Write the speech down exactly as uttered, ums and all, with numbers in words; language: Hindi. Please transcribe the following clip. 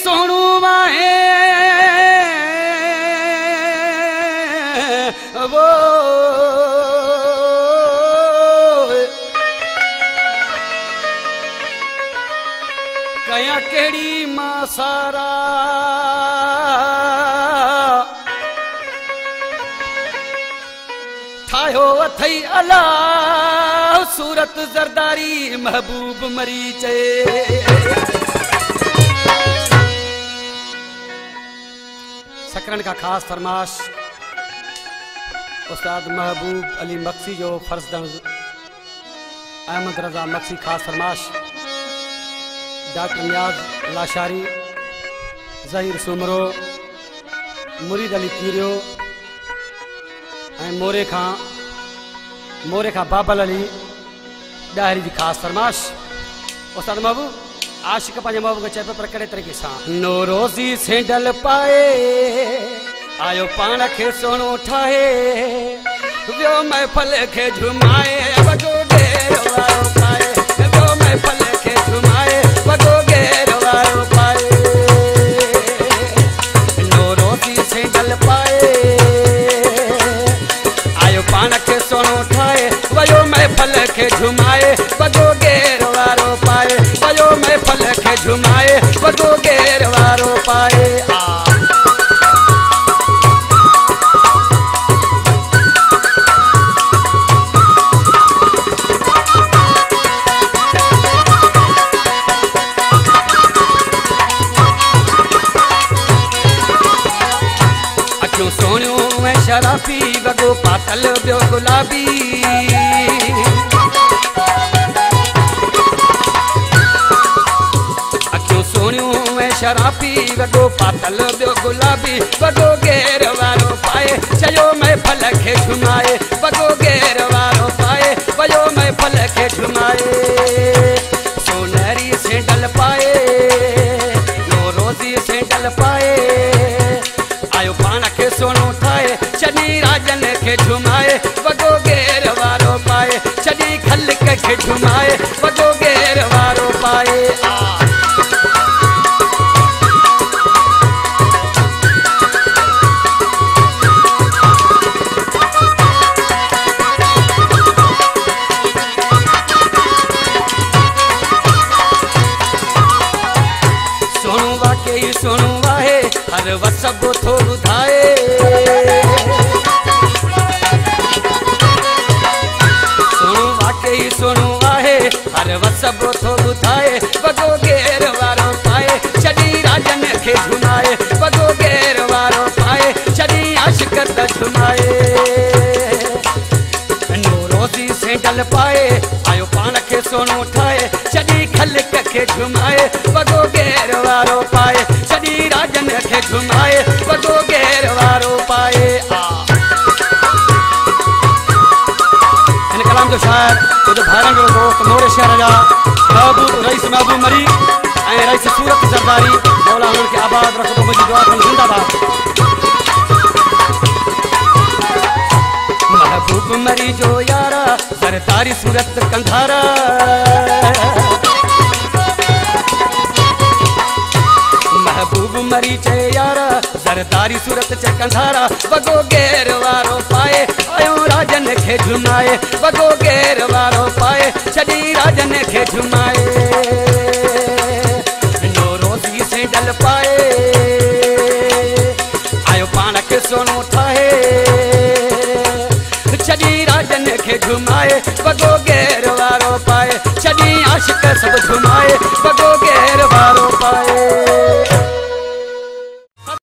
सोनू माहे वो कया केड़ी मां सारा ठायो अथई अला सूरत जरदारी महबूब मरी चे सकरन का खास फरमाश उस्ताद महबूब अली मक्सी जो फर्जदन अहमद रजा मक्सी खास फरमाश डॉक्टर नियाज लाशारी ज़हीर सुमरो मुरीद अली कीरियो मोरे खां मोरे खां बाबल अली डायरी जी खास फरमाश उस्ताद महबूब आशिक पंहिंजे महबूब खे चए पियो पर कहिड़े तरीक़े सां नो रोज़ी सेंडल पाए आयो पाण खे सोनो ठाहे वियो महफ़ल खे झुमाए वॾो ॾेर वारो पाए वियो महफ़ल खे झुमाए वॾो ॾेर वारो पाए नो रोज़ी सेंडल पाए आयो पाण खे सोनो ठाहे वियो महफ़ल खे झुमाए वॾो ॾेर वारो पाए वियो महफ़ल खे झुमाए वॾो ॾेर वारो पाए आ शराफी वगो पातल बियो गुलाबी अखियूं सोनियूं ऐं शराफी वगो पातल बियो गुलाबी वगो गेर वारो पाए चयो महफ़ल खे झुमाए वगो गेर वारो पाए वयो महफ़ल खे झुमाए सोनहरी सेंडल पाए नो रोज़ी सेंडल पाए आयो पाण खे सोनो ठाहे चनी राजन खे झुमाए वॾो गेर वारो पाए चनी खलक खे झुमाए वॾो गेर वारो पाए आ सोनू वाकई सोनू वाहे हर वसबो थो ॿुधाए सोनू आहे हर वसबो थो ॿुधाए वॾो गेर वारो पाए चनी राजन खे झुमाए वॾो गेर वारो पाए चनी आशिक त झुमाए नो रोज़ी सेंडल पाए आयो पाण खे सोनो ठाहे चनी खलक खे झुमाए वॾो गेर वारो पाए चनी राजन खे झुमाए वॾो गेर वारो पाए आ कलाम जो शायर तो भाइरनि जो दोस्त मोरे शहर जा महबूब रईस महबूब मरी ऐं रईस सूरत सरदारी मौला हुननि खे आबाद रखो मुंहिंजी दुआ अथनि ज़िंदाबाद महबूब मरी जो यारा सरदारी सूरत कंधारा महबूब मरी चे यारा सरदारी सूरत चे कंधारा वॻो गेर वारो पाए आयो राजन खे झुमाए वॻो गेर वारो पाए चनी राजन खे झुमाए नो रोज़ी सेंडल पाए आयो पाण खे सोनो ठाहे चनी राजन खे झुमाए वॻो गेर वारो पाए चनी आशिक सभु झुमाए वॻो गेर